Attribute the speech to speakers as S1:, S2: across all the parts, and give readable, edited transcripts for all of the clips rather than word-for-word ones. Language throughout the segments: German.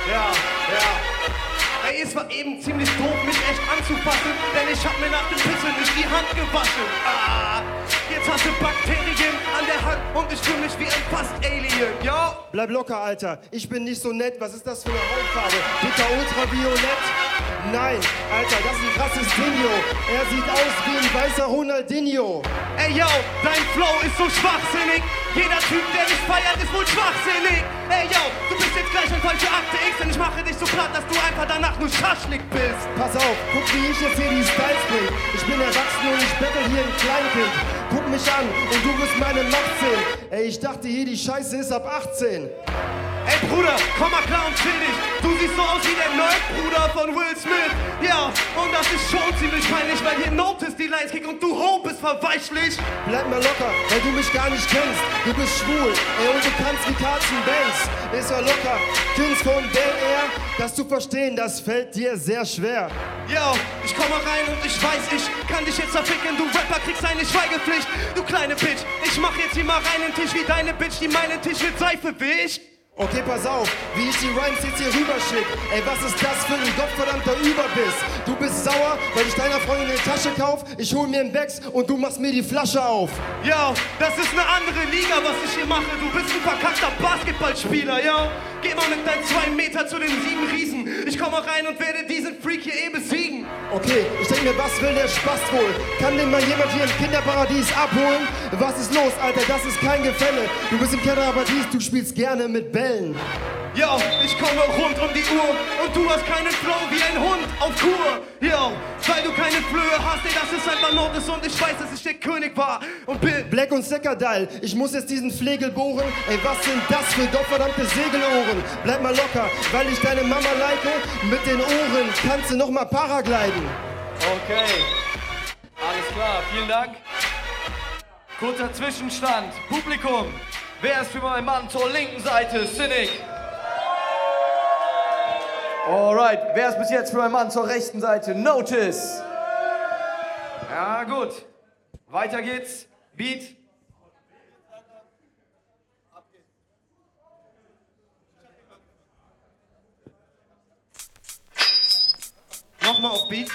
S1: Ja. Ey, es war eben ziemlich doof, mich echt anzufassen, denn ich hab mir nach dem Pissen nicht die Hand gewaschen. Jetzt hast du Bakterien an der Hand und ich fühl mich wie ein Fast-Alien, yo.
S2: Bleib locker, Alter. Ich bin nicht so nett. Was ist das für eine Hautfarbe? Dicker Ultraviolett? Nein, Alter, das ist ein krasses Dingo. Er sieht aus wie ein weißer Ronaldinho.
S1: Ey, yo, dein Flow ist so schwachsinnig. Jeder Typ, der dich feiert, ist wohl schwachsinnig. Ey, yo, du bist jetzt gleich ein falscher Akte X, denn ich mache dich so platt, dass du einfach danach nur Schaschlik bist.
S2: Pass auf, guck, wie ich jetzt hier die Styles bring. Ich bin erwachsen und ich bettel hier ein Kleinkind. Guck mich an und du wirst meine Macht sehen. Ey, ich dachte hier, die Scheiße ist ab 18.
S1: Ey Bruder, komm mal klar und chill dich. Du siehst so aus wie der Nerd-Bruder von Will Smith. Ja, und das ist schon ziemlich peinlich, weil hier Notice die Lines kick und du ho bist verweichlich.
S2: Bleib mal locker, weil du mich gar nicht kennst. Du bist schwul, ey, und du kannst wie Carson Banks. Ist ja locker, Kings von Bel Air. Das zu verstehen, das fällt dir sehr schwer.
S1: Yo, ich komm mal rein und ich weiß, ich kann dich jetzt verficken. Du Rapper kriegst eine Schweigepflicht, du kleine Bitch. Ich mach jetzt hier mal rein den Tisch wie deine Bitch, die meinen Tisch mit Seife wischt.
S2: Okay, pass auf, wie ich die Rhymes jetzt hier rüberschick. Ey, was ist das für ein gottverdammter Überbiss? Du bist sauer, weil ich deiner Freundin eine Tasche kauf. Ich hol mir einen Becks und du machst mir die Flasche auf.
S1: Yo, das ist eine andere Liga, was ich hier mache. Du bist ein verkackter Basketballspieler, yo. Geh mal mit deinen 2 Meter zu den 7 Riesen. Ich komme rein und werde diesen Freak hier besiegen.
S2: Okay, ich denke mir, was will der Spaß wohl? Kann denn mal jemand hier im Kinderparadies abholen? Was ist los, Alter? Das ist kein Gefälle. Du bist im Kinderparadies, du spielst gerne mit Bällen.
S1: Yo, ich komme rund um die Uhr und du hast keinen Flow wie ein Hund auf Kur. Yo, weil du keine Flöhe hast, ey, das ist einfach Notice und ich weiß, dass ich der König war und bin.
S2: Black und Seckerdall, ich muss jetzt diesen Flegel bohren. Ey, was sind das für gottverdammte Segelohren? Bleib mal locker, weil ich deine Mama like. Mit den Ohren kannst du noch mal paragliden.
S3: Okay, alles klar, vielen Dank. Kurzer Zwischenstand, Publikum. Wer ist für meinen Mann zur linken Seite? Cynic. Alright, wer ist bis jetzt für meinen Mann zur rechten Seite? Notice. Ja, gut. Weiter geht's. Beat.
S1: Nochmal auf Beat.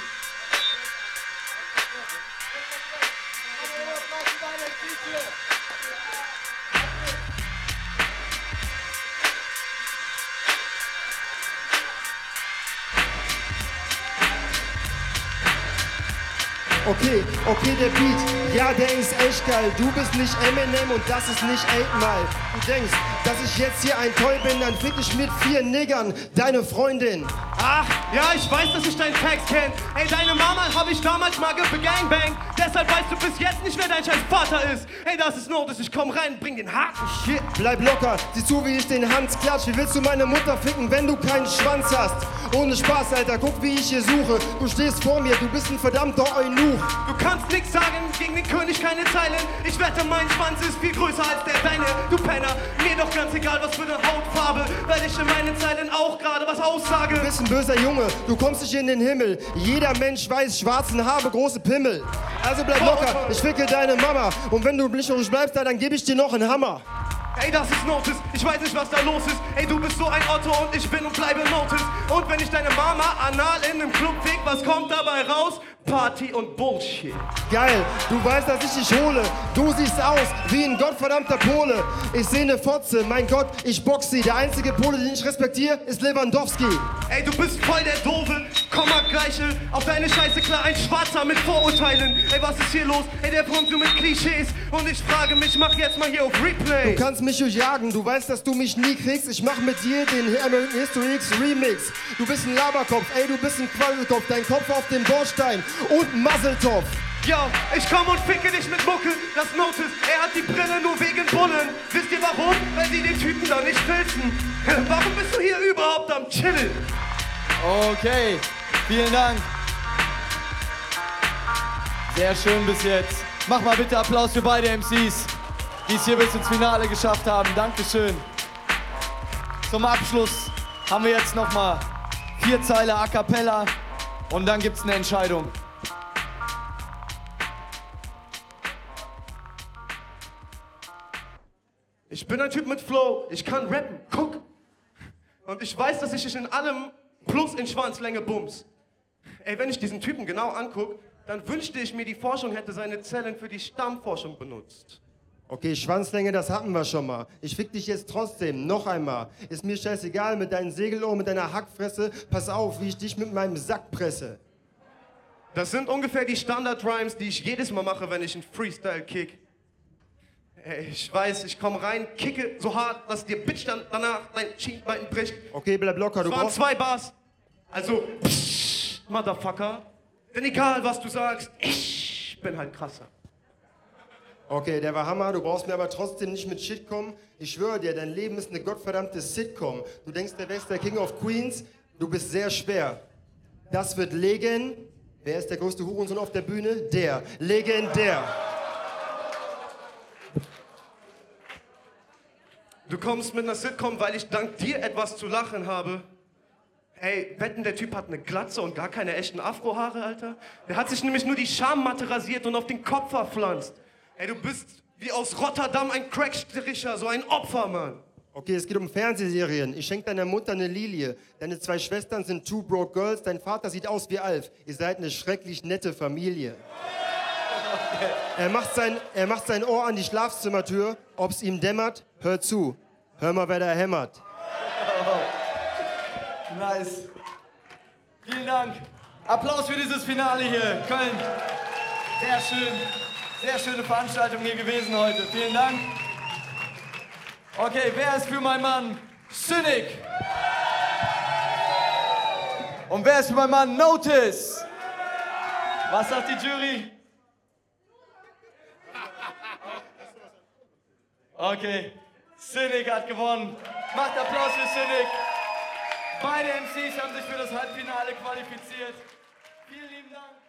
S2: Okay, der Beat, ja, der ist echt geil. Du bist nicht Eminem und das ist nicht 8 Mile. Du denkst, dass ich jetzt hier ein Toy bin, dann fick ich mit 4 Niggern deine Freundin.
S1: Ach, ja, ich weiß, dass ich deinen Text kenn. Ey, deine Mama hab ich damals mal gegangbang. Deshalb weißt du bis jetzt nicht, wer dein scheiß Vater ist. Ey, das ist Notice, ich komm rein, bring den harten Shit.
S2: Bleib locker, sieh zu, wie ich den Hans klatsch. Wie willst du meine Mutter ficken, wenn du keinen Schwanz hast? Ohne Spaß, Alter, guck, wie ich hier suche. Du stehst vor mir, du bist ein verdammter Eunuch.
S1: Du kannst nix sagen, gegen den König keine Zeilen. Ich wette, mein Schwanz ist viel größer als der deine, du Penner. Mir doch ganz egal, was für eine Hautfarbe, weil ich in meinen Zeilen auch gerade was aussage.
S2: Du bist ein böser Junge, du kommst nicht in den Himmel. Jeder Mensch weiß, schwarzen Haare, große Pimmel. Also bleib locker, ich ficke deine Mama. Und wenn du nicht ruhig bleibst, dann gebe ich dir noch einen Hammer.
S1: Ey, das ist Notice, ich weiß nicht, was da los ist. Ey, du bist so ein Otto und ich bin und bleibe Notice. Und wenn ich deine Mama anal in nem Club fick, was kommt dabei raus? Party und Bullshit.
S2: Geil, du weißt, dass ich dich hole. Du siehst aus wie ein gottverdammter Pole. Ich seh ne Fotze, mein Gott, ich box sie. Der einzige Pole, den ich respektiere, ist Lewandowski.
S1: Ey, du bist voll der Doofe, Komma-Gleiche. Auf deine Scheiße klar, ein Schwarzer mit Vorurteilen. Ey, was ist hier los? Ey, der kommt nur mit Klischees. Und ich frage mich, mach jetzt mal hier auf Replay.
S2: Du kannst mich durchjagen, du weißt, dass du mich nie kriegst. Ich mach mit dir den American History X Remix. Du bist ein Laberkopf, ey, du bist ein Quasselkopf. Dein Kopf auf dem Bordstein und ein Muzzletopf.
S1: Yo, ich komm und ficke dich mit Mucke. Das Notice, er hat die Brille nur wegen Bullen. Wisst ihr warum? Weil sie den Typen da nicht filzen. Warum bist du hier überhaupt am Chillen?
S3: Okay, vielen Dank. Sehr schön bis jetzt. Mach mal bitte Applaus für beide MCs, die es hier bis ins Finale geschafft haben. Dankeschön. Zum Abschluss haben wir jetzt noch mal 4 Zeile A Cappella und dann gibt's eine Entscheidung.
S1: Ich bin ein Typ mit Flow, ich kann rappen, guck. Und ich weiß, dass ich dich in allem plus in Schwanzlänge bums. Ey, wenn ich diesen Typen genau angucke, dann wünschte ich mir, die Forschung hätte seine Zellen für die Stammforschung benutzt.
S2: Okay, Schwanzlänge, das hatten wir schon mal. Ich fick dich jetzt trotzdem, noch einmal. Ist mir scheißegal mit deinen Segelohren, mit deiner Hackfresse. Pass auf, wie ich dich mit meinem Sack presse.
S1: Das sind ungefähr die Standard-Rhymes, die ich jedes Mal mache, wenn ich einen Freestyle kick. Ey, ich weiß, ich komm rein, kicke so hart, dass dir Bitch dann danach dein Schienbein bricht.
S2: Okay, bleib locker, du
S1: Es waren
S2: brauchst...
S1: 2 Bars. Also, Motherfucker. Denn egal, was du sagst, ich bin halt krasser.
S2: Okay, der war Hammer, du brauchst mir aber trotzdem nicht mit Shit kommen. Ich schwöre dir, dein Leben ist eine gottverdammte Sitcom. Du denkst, der wärst der King of Queens, du bist sehr schwer. Das wird legen. Wer ist der größte Hurensohn auf der Bühne? Der. Legendär.
S1: Du kommst mit einer Sitcom, weil ich dank dir etwas zu lachen habe. Ey, wetten, der Typ hat eine Glatze und gar keine echten Afrohaare, Alter? Der hat sich nämlich nur die Schammatte rasiert und auf den Kopf verpflanzt. Ey, du bist wie aus Rotterdam ein Crackstricher, so ein Opfer, Mann.
S2: Okay, es geht um Fernsehserien. Ich schenke deiner Mutter eine Lilie. Deine 2 Schwestern sind 2 broke girls. Dein Vater sieht aus wie Alf. Ihr seid eine schrecklich nette Familie. Er macht sein Ohr an die Schlafzimmertür. Ob's ihm dämmert, hör zu. Hör mal, wer da hämmert.
S3: Nice. Vielen Dank. Applaus für dieses Finale hier. Köln. Sehr schön. Sehr schöne Veranstaltung hier gewesen heute. Vielen Dank. Okay, wer ist für meinen Mann Cynic? Und wer ist für meinen Mann Notice? Was sagt die Jury? Okay, Cynic hat gewonnen. Macht Applaus für Cynic. Beide MCs haben sich für das Halbfinale qualifiziert. Vielen lieben Dank.